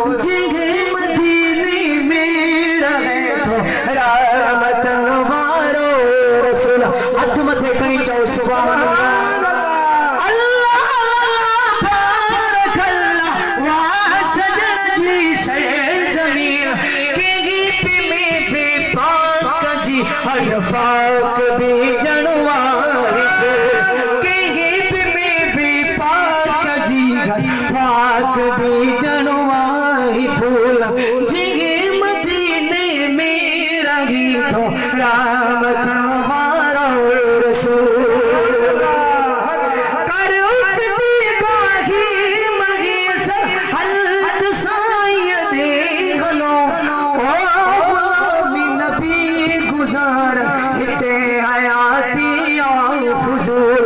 जिन्हें मदीने में रहे तो रहमत वारो रसूल हाथ मथे करी चओ सुभान अल्लाह। फाक भी जनवारी के गीत में भी पाक जी फाक भी जनवारी फूल जिगे मदीने में रही तो रहमत वारो रसूल कर उठती गाही महीस हल्त सायदे गलो ओ नबी गुजार इते हयाती और फुजूल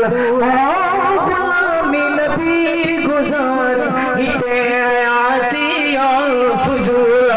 नबी गुजार इते हयाती और फुजूल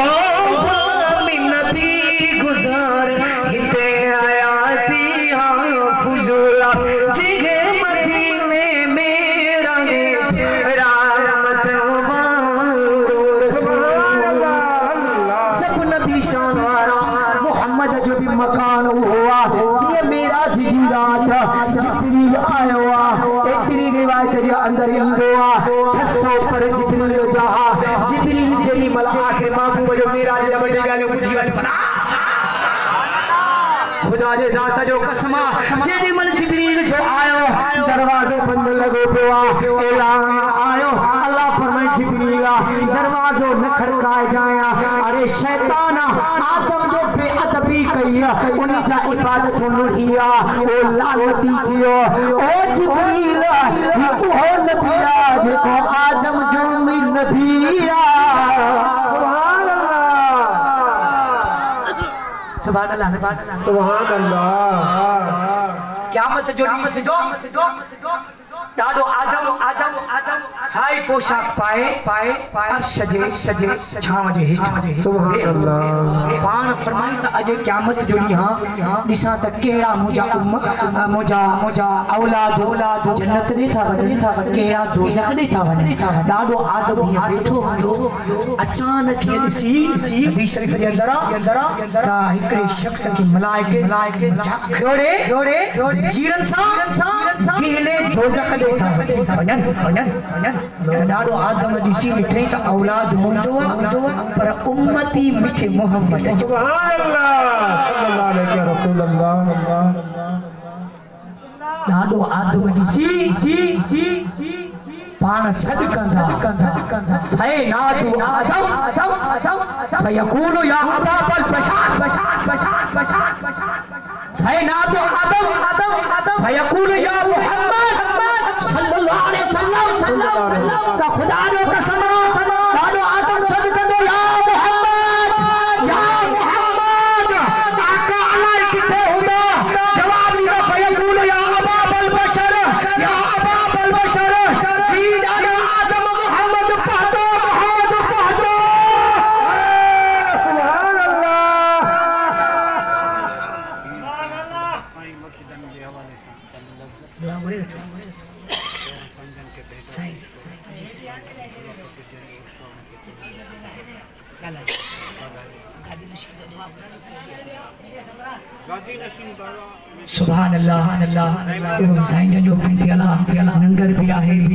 नबी गुजार इते हयाती और फुजूल जिगे मदीने में रहे रहमत वारो रसूल सब नबी शान वाला मोहम्मद जो भी मकान हुआ ये मेरा जी रात जिब्रील आयो एतरी रिवायत जे अंदर इंदो 600 पर जिब्रील जहा जिब्रील जली मल आखिर महबूब जो मेरा जे बड़े गाले बुझी वट बना खुदा जे जात जो कसमा जेदी मल जिब्रील जो आयो दरवाजो बंद लगो पिया ऐलान आयो अल्लाह फरमाए जिब्रील दरवाजो न खड़काए जाया अरे शैतान आदम जो बेअदबी कइया उन्हीं जा इबादत हुनिया ओ लानती थियो ओ जिब्रील ही ओ नबिया जेको आदम जो मी नबिया सुभान अल्लाह सुभान अल्लाह क़यामत जो डाडो आदम आदम आदम साई पोशाक पाए सजे छाव जे हेठ सुभान अल्लाह पान फरमाई त अजे क़यामत जो हां दिसा त केड़ा मुजा औलाद जन्नत दे था केड़ा दोज़ख दे था डाडो आदम ये बैठो हो अचानक ये दिसी हदीस शरीफ जे अंदर ता एकरे शख्स के मलाइके झखड़े जीरन सा केले दोज़ख डाडो आदम दिसी मिठे का औलाद मुंजो पर उम्मती मिठे मोहम्मद सुभान अल्लाह सल्लल्लाहु अलैहि रसूलुल्लाह डाडो आदम दिसी पान सद कंदा फै नादु आदम फयकूलु या अबाबल बशार फै नादु आदम फयकूलु या मुहम्मद सल्लल्लाहु अलैहि वसल्लम ता खुदा रो कसम डाडो आदम सद कंदो या मुहम्मद आका अलाई किथे हुदा जवाब दियो फयकूलु या अबाबल बशर जी डाडो आदम मुहम्मद पढ़ो सुभान अल्लाह साईं मस्जिदन जे हवाले से दुआ करे सुभान अल्लाह साईं जो नंगर भी आहे।